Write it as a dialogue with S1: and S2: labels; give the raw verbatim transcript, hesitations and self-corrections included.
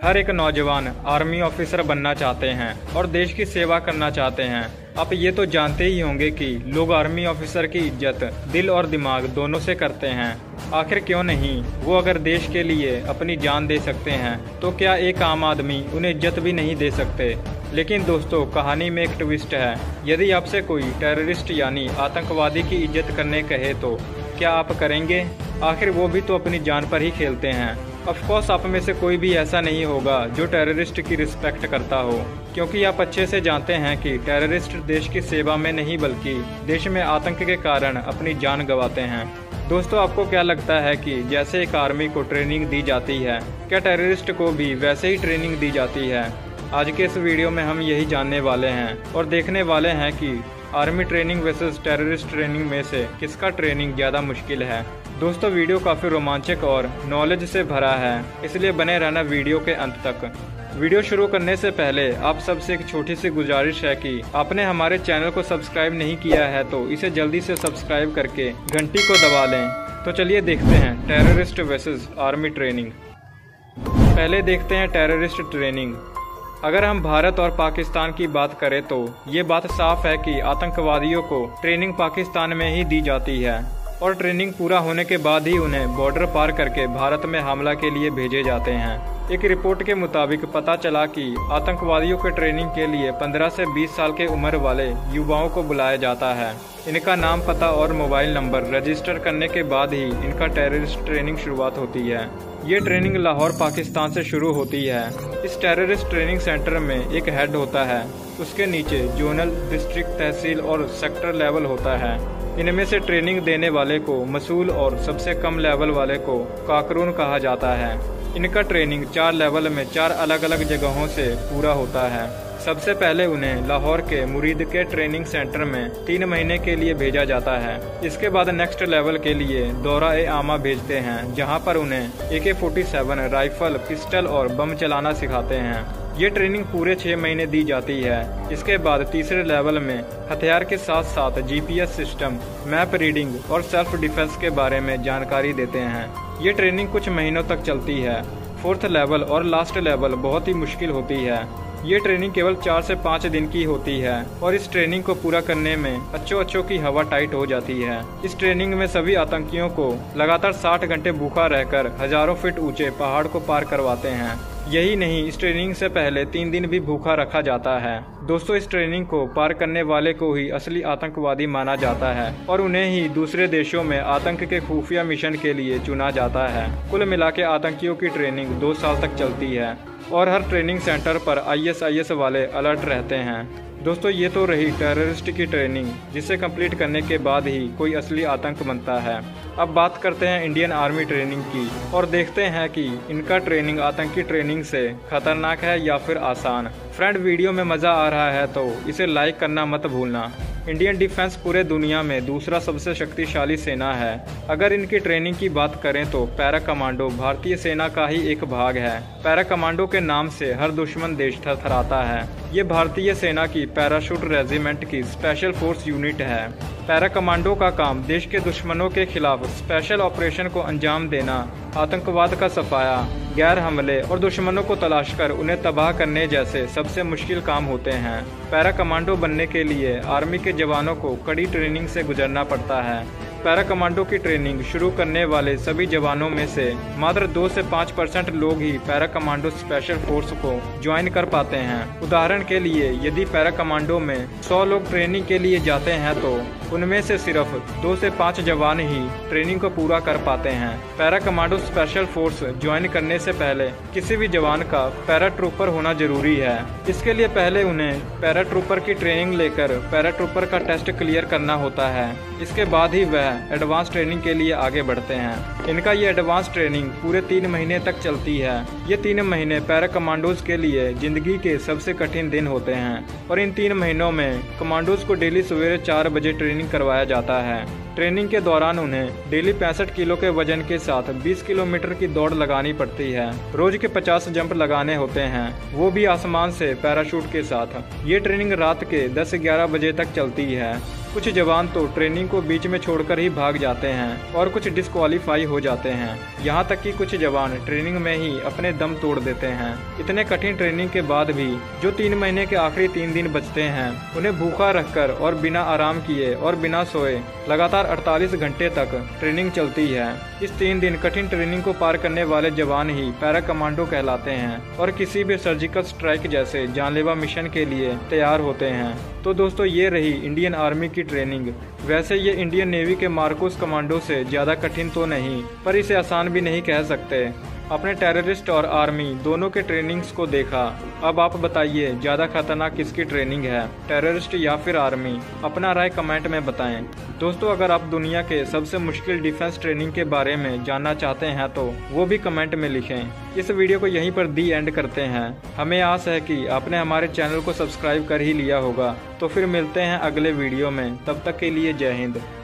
S1: हर एक नौजवान army officer बनना चाहते हैं और देश की सेवा करना चाहते हैं। आप ये तो जानते ही होंगे कि लोग आर्मी ऑफिसर की इज्जत दिल और दिमाग दोनों से करते हैं। आखिर क्यों नहीं, वो अगर देश के लिए अपनी जान दे सकते हैं तो क्या एक आम आदमी उन्हें इज्जत भी नहीं दे सकते। लेकिन दोस्तों, कहानी में एक ट्विस्ट है। यदि आपसे कोई टेररिस्ट यानी आतंकवादी की इज्जत करने कहे तो क्या आप करेंगे? आखिर वो भी तो अपनी जान पर ही खेलते हैं। ऑफकोर्स आप में से कोई भी ऐसा नहीं होगा जो टेररिस्ट की रिस्पेक्ट करता हो, क्योंकि आप अच्छे से जानते हैं कि टेररिस्ट देश की सेवा में नहीं बल्कि देश में आतंक के कारण अपनी जान गंवाते हैं। दोस्तों, आपको क्या लगता है कि जैसे एक आर्मी को ट्रेनिंग दी जाती है, क्या टेररिस्ट को भी वैसे ही ट्रेनिंग दी जाती है? आज के इस वीडियो में हम यही जानने वाले हैं और देखने वाले हैं कि army training versus terrorist training में से किसका ट्रेनिंग ज़्यादा मुश्किल है। दोस्तों, वीडियो काफ़ी रोमांचक और नॉलेज से भरा है, इसलिए बने रहना वीडियो के अंत तक। वीडियो शुरू करने से पहले आप सबसे एक छोटी सी गुजारिश है कि आपने हमारे चैनल को सब्सक्राइब नहीं किया है तो इसे जल्दी से सब्सक्राइब करके घंटी को दबा लें। तो चलिए देखते हैं टेररिस्ट वर्सेस आर्मी ट्रेनिंग। पहले देखते हैं टेररिस्ट ट्रेनिंग। अगर हम भारत और पाकिस्तान की बात करें तो ये बात साफ है कि आतंकवादियों को ट्रेनिंग पाकिस्तान में ही दी जाती है और ट्रेनिंग पूरा होने के बाद ही उन्हें बॉर्डर पार करके भारत में हमला के लिए भेजे जाते हैं। एक रिपोर्ट के मुताबिक पता चला कि आतंकवादियों के ट्रेनिंग के लिए पंद्रह से बीस साल के उम्र वाले युवाओं को बुलाया जाता है। इनका नाम, पता और मोबाइल नंबर रजिस्टर करने के बाद ही इनका टेररिस्ट ट्रेनिंग शुरुआत होती है। ये ट्रेनिंग लाहौर, पाकिस्तान से शुरू होती है। इस टेररिस्ट ट्रेनिंग सेंटर में एक हेड होता है, उसके नीचे जोनल, डिस्ट्रिक्ट, तहसील और सेक्टर लेवल होता है। इनमें से ट्रेनिंग देने वाले को मसूल और सबसे कम लेवल वाले को काकरून कहा जाता है। इनका ट्रेनिंग चार लेवल में चार अलग अलग जगहों से पूरा होता है। सबसे पहले उन्हें लाहौर के मुरीद के ट्रेनिंग सेंटर में तीन महीने के लिए भेजा जाता है। इसके बाद नेक्स्ट लेवल के लिए दौरा ए आमा भेजते हैं, जहां पर उन्हें ए के फोर्टी सेवन राइफल, पिस्टल और बम चलाना सिखाते हैं। ये ट्रेनिंग पूरे छह महीने दी जाती है। इसके बाद तीसरे लेवल में हथियार के साथ साथ G P S system, map reading और सेल्फ डिफेंस के बारे में जानकारी देते हैं। ये ट्रेनिंग कुछ महीनों तक चलती है। फोर्थ लेवल और लास्ट लेवल बहुत ही मुश्किल होती है। ये ट्रेनिंग केवल चार से पाँच दिन की होती है और इस ट्रेनिंग को पूरा करने में अच्छों अच्छों की हवा टाइट हो जाती है। इस ट्रेनिंग में सभी आतंकियों को लगातार साठ घंटे भूखा रहकर हजारों फीट ऊंचे पहाड़ को पार करवाते हैं। यही नहीं, इस ट्रेनिंग से पहले तीन दिन भी भूखा रखा जाता है। दोस्तों, इस ट्रेनिंग को पार करने वाले को ही असली आतंकवादी माना जाता है और उन्हें ही दूसरे देशों में आतंक के खुफिया मिशन के लिए चुना जाता है। कुल मिला के आतंकियों की ट्रेनिंग दो साल तक चलती है और हर ट्रेनिंग सेंटर पर आई एस आई एस वाले अलर्ट रहते हैं। दोस्तों, ये तो रही टेररिस्ट की ट्रेनिंग, जिसे कंप्लीट करने के बाद ही कोई असली आतंक बनता है। अब बात करते हैं इंडियन आर्मी ट्रेनिंग की और देखते हैं कि इनका ट्रेनिंग आतंकी ट्रेनिंग से खतरनाक है या फिर आसान। फ्रेंड, वीडियो में मज़ा आ रहा है तो इसे लाइक करना मत भूलना। इंडियन डिफेंस पूरे दुनिया में दूसरा सबसे शक्तिशाली सेना है। अगर इनकी ट्रेनिंग की बात करें तो पैरा कमांडो भारतीय सेना का ही एक भाग है। पैरा कमांडो के नाम से हर दुश्मन देश थरथराता है। ये भारतीय सेना की पैराशूट रेजिमेंट की स्पेशल फोर्स यूनिट है। पैरा कमांडो का काम देश के दुश्मनों के खिलाफ स्पेशल ऑपरेशन को अंजाम देना, आतंकवाद का सफाया, गैर हमले और दुश्मनों को तलाश कर उन्हें तबाह करने जैसे सबसे मुश्किल काम होते हैं। पैरा कमांडो बनने के लिए आर्मी के जवानों को कड़ी ट्रेनिंग से गुजरना पड़ता है। पैरा कमांडो की ट्रेनिंग शुरू करने वाले सभी जवानों में से मात्र दो से पाँच परसेंट लोग ही पैरा कमांडो स्पेशल फोर्स को ज्वाइन कर पाते हैं। उदाहरण के लिए, यदि पैरा कमांडो में सौ लोग ट्रेनिंग के लिए जाते हैं तो उनमें से सिर्फ दो से पाँच जवान ही ट्रेनिंग को पूरा कर पाते हैं। Para commando special force join करने से पहले किसी भी जवान का पैरा ट्रूपर होना जरूरी है। इसके लिए पहले उन्हें पैरा ट्रूपर की ट्रेनिंग लेकर पैरा ट्रूपर का टेस्ट क्लियर करना होता है। इसके बाद ही वह एडवांस ट्रेनिंग के लिए आगे बढ़ते हैं। इनका ये एडवांस ट्रेनिंग पूरे तीन महीने तक चलती है। ये तीन महीने पैरा कमांडोज के लिए जिंदगी के सबसे कठिन दिन होते हैं और इन तीन महीनों में कमांडोज को डेली सवेरे चार बजे ट्रेनिंग करवाया जाता है। ट्रेनिंग के दौरान उन्हें डेली पैंसठ किलो के वजन के साथ बीस किलोमीटर की दौड़ लगानी पड़ती है। रोज के पचास जंप लगाने होते हैं, वो भी आसमान से पैराशूट के साथ। ये ट्रेनिंग रात के दस ग्यारह बजे तक चलती है। कुछ जवान तो ट्रेनिंग को बीच में छोड़कर ही भाग जाते हैं और कुछ डिस्क्वालीफाई हो जाते हैं। यहाँ तक कि कुछ जवान ट्रेनिंग में ही अपने दम तोड़ देते हैं। इतने कठिन ट्रेनिंग के बाद भी जो तीन महीने के आखिरी तीन दिन बचते हैं उन्हें भूखा रखकर और बिना आराम किए और बिना सोए लगातार अड़तालीस घंटे तक ट्रेनिंग चलती है। इस तीन दिन कठिन ट्रेनिंग को पार करने वाले जवान ही पैरा कमांडो कहलाते हैं और किसी भी सर्जिकल स्ट्राइक जैसे जानलेवा मिशन के लिए तैयार होते हैं। तो दोस्तों, ये रही इंडियन आर्मी की ट्रेनिंग। वैसे ये इंडियन नेवी के मार्कोस कमांडो से ज़्यादा कठिन तो नहीं, पर इसे आसान भी नहीं कह सकते। अपने टेररिस्ट और आर्मी दोनों के ट्रेनिंग्स को देखा। अब आप बताइए ज़्यादा खतरनाक किसकी ट्रेनिंग है, टेररिस्ट या फिर आर्मी? अपना राय कमेंट में बताएं। दोस्तों, अगर आप दुनिया के सबसे मुश्किल डिफेंस ट्रेनिंग के बारे में जानना चाहते हैं तो वो भी कमेंट में लिखें। इस वीडियो को यहीं पर दी एंड करते हैं। हमें आस है कि आपने हमारे चैनल को सब्सक्राइब कर ही लिया होगा। तो फिर मिलते हैं अगले वीडियो में, तब तक के लिए जय हिंद।